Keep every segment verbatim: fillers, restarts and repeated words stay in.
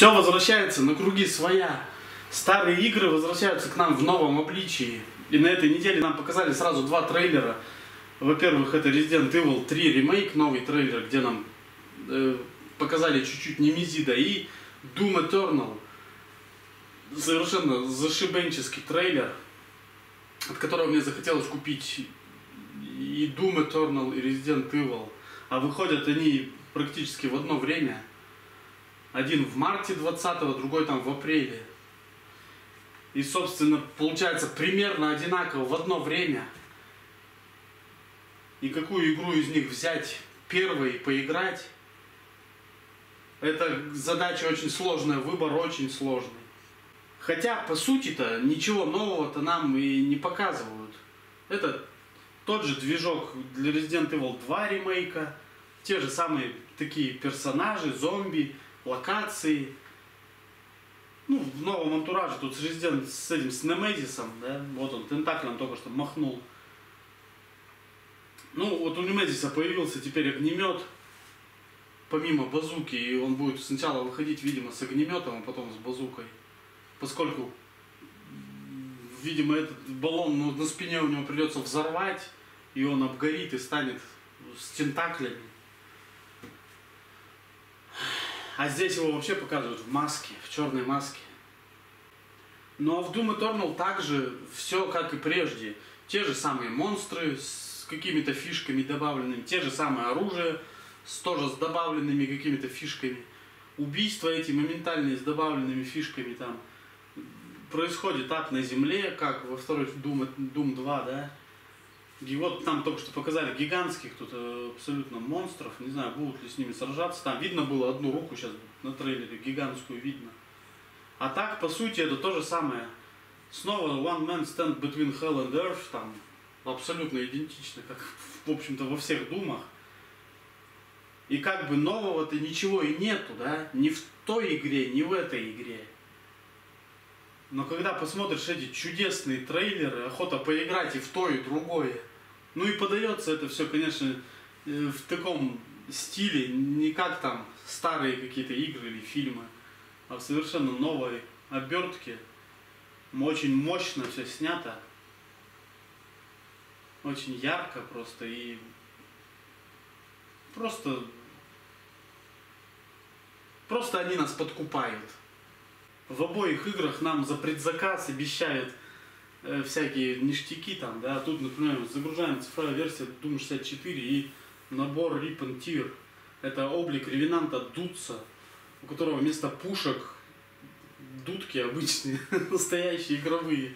Все возвращается на круги своя. Старые игры возвращаются к нам в новом обличии. И на этой неделе нам показали сразу два трейлера. Во-первых, это Resident Evil три ремейк, новый трейлер, где нам э, показали чуть-чуть Немезида, и Doom Eternal. Совершенно зашибенческий трейлер, от которого мне захотелось купить и Doom Eternal, и Resident Evil. А выходят они практически в одно время. Один в марте двадцатого, другой там в апреле. И, собственно, получается примерно одинаково в одно время. И какую игру из них взять первой и поиграть, это задача очень сложная, выбор очень сложный. Хотя, по сути-то, ничего нового-то нам и не показывают. Это тот же движок для Resident Evil два ремейка, те же самые такие персонажи, зомби, локации. Ну, в новом антураже тут с Resident, с этим, с Немезисом, да, вот он тентаклем только что махнул. Ну, вот у Немезиса появился теперь огнемет, помимо базуки, и он будет сначала выходить, видимо, с огнеметом, а потом с базукой. Поскольку, видимо, этот баллон, ну, на спине у него придется взорвать, и он обгорит и станет с тентаклями. А здесь его вообще показывают в маске, в черной маске. Но в Doom Eternal также все как и прежде. Те же самые монстры с какими-то фишками добавленными, те же самые оружия с, тоже с добавленными какими-то фишками. Убийства эти моментальные с добавленными фишками там. Происходит ад на земле, как во второй Doom, Doom два, да. И вот там только что показали гигантских тут абсолютно монстров. Не знаю, будут ли с ними сражаться. Там видно было одну руку сейчас на трейлере, гигантскую видно. А так, по сути, это то же самое. Снова One Man Stand Between Hell and Earth, там абсолютно идентично, как, в общем-то, во всех думах. И как бы нового-то ничего и нету, да? Ни в той игре, ни в этой игре. Но когда посмотришь эти чудесные трейлеры, охота поиграть и в то, и в другое. Ну и подается это все, конечно, в таком стиле, не как там старые какие-то игры или фильмы, а в совершенно новой обертке. Очень мощно все снято. Очень ярко просто и просто... Просто они нас подкупают. В обоих играх нам за предзаказ обещают э, всякие ништяки там, да. Тут, например, загружаем цифровая версия Doom шестьдесят четыре и набор Rip and Tear. Это облик ревенанта Дутса, у которого вместо пушек дудки обычные, настоящие игровые.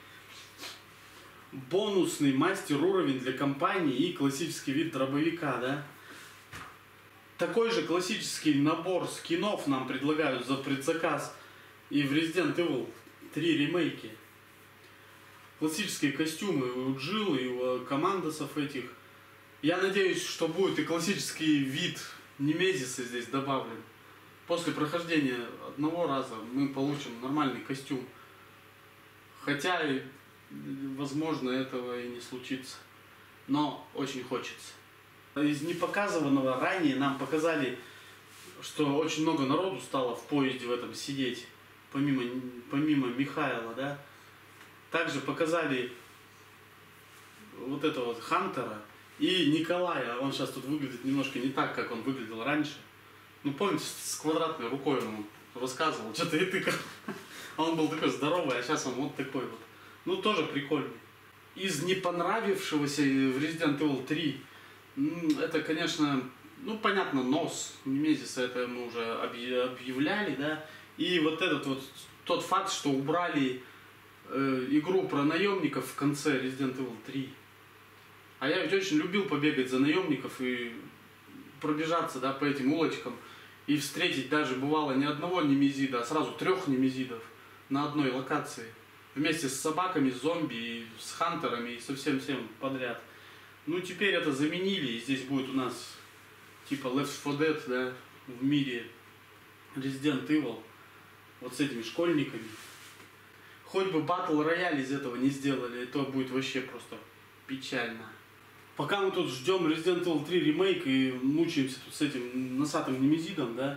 Бонусный мастер уровень для компании и классический вид дробовика, да. Такой же классический набор скинов нам предлагают за предзаказ и в Resident Evil три ремейки. Классические костюмы у Джилл и у командосов этих. Я надеюсь, что будет и классический вид Немезиса здесь добавлен. После прохождения одного раза мы получим нормальный костюм. Хотя, возможно, этого и не случится. Но очень хочется. Из непоказанного ранее нам показали, что очень много народу стало в поезде в этом сидеть. Помимо, помимо Михаила, да. Также показали вот этого вот Хантера и Николая. Он сейчас тут выглядит немножко не так, как он выглядел раньше. Ну, помните, с квадратной рукой он рассказывал, что-то и тыкал. А он был такой здоровый, а сейчас он вот такой вот. Ну, тоже прикольный. Из не понравившегося в Resident Evil три, это, конечно, ну, понятно, нос Немезиса, это мы уже объявляли, да. И вот этот вот, тот факт, что убрали э, игру про наемников в конце Resident Evil три. А я ведь очень любил побегать за наемников и пробежаться, да, по этим улочкам. И встретить даже бывало не одного Немезида, а сразу трех Немезидов на одной локации. Вместе с собаками, с зомби, и с хантерами, и со всем-всем подряд. Ну, теперь это заменили, и здесь будет у нас типа Left four Dead, да, в мире Resident Evil. Вот с этими школьниками. Хоть бы Battle Royale из этого не сделали, то будет вообще просто печально. Пока мы тут ждем Resident Evil три ремейк и мучаемся тут с этим носатым Немезидом, да,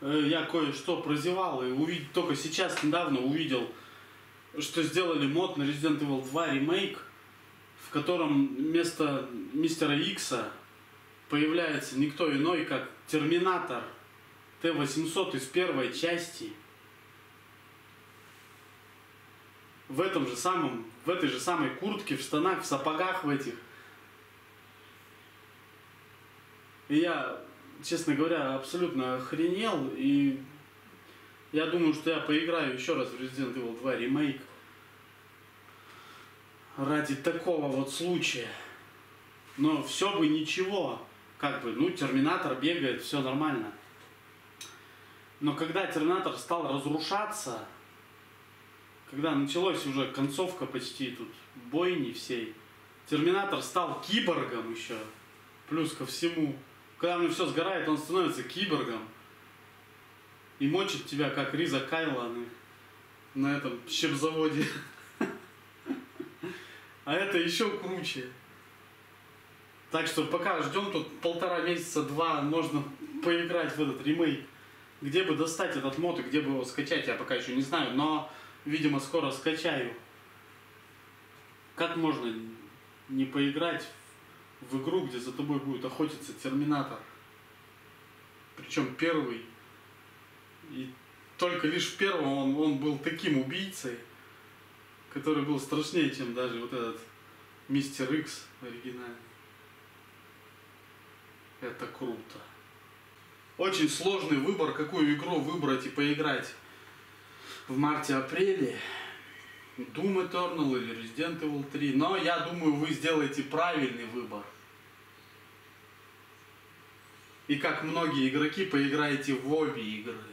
я кое-что прозевал и увидел, только сейчас недавно увидел, что сделали мод на Resident Evil два ремейк, в котором вместо Мистера Икса появляется никто иной, как Терминатор Т восемьсот из первой части. В этом же самом, в этой же самой куртке, в штанах, в сапогах в этих. И я, честно говоря, абсолютно охренел. И я думаю, что я поиграю еще раз в Resident Evil два ремейк. Ради такого вот случая. Но все бы ничего. Как бы, ну, Терминатор бегает, все нормально. Но когда Терминатор стал разрушаться, когда началась уже концовка почти тут бойни всей, Терминатор стал киборгом еще, плюс ко всему. Когда у него все сгорает, он становится киборгом и мочит тебя, как Риза Кайла на, на этом щепзаводе. А это еще круче. Так что пока ждем тут полтора месяца-два, можно поиграть в этот ремейк. Где бы достать этот мод и где бы его скачать, я пока еще не знаю, но, видимо, скоро скачаю. Как можно не поиграть в игру, где за тобой будет охотиться Терминатор? Причем первый. И только лишь в первом он, он был таким убийцей, который был страшнее, чем даже вот этот Мистер Икс оригинальный. Это круто. Очень сложный выбор, какую игру выбрать и поиграть в марте-апреле. Doom Eternal или Resident Evil три. Но я думаю, вы сделаете правильный выбор. И как многие игроки, поиграете в обе игры.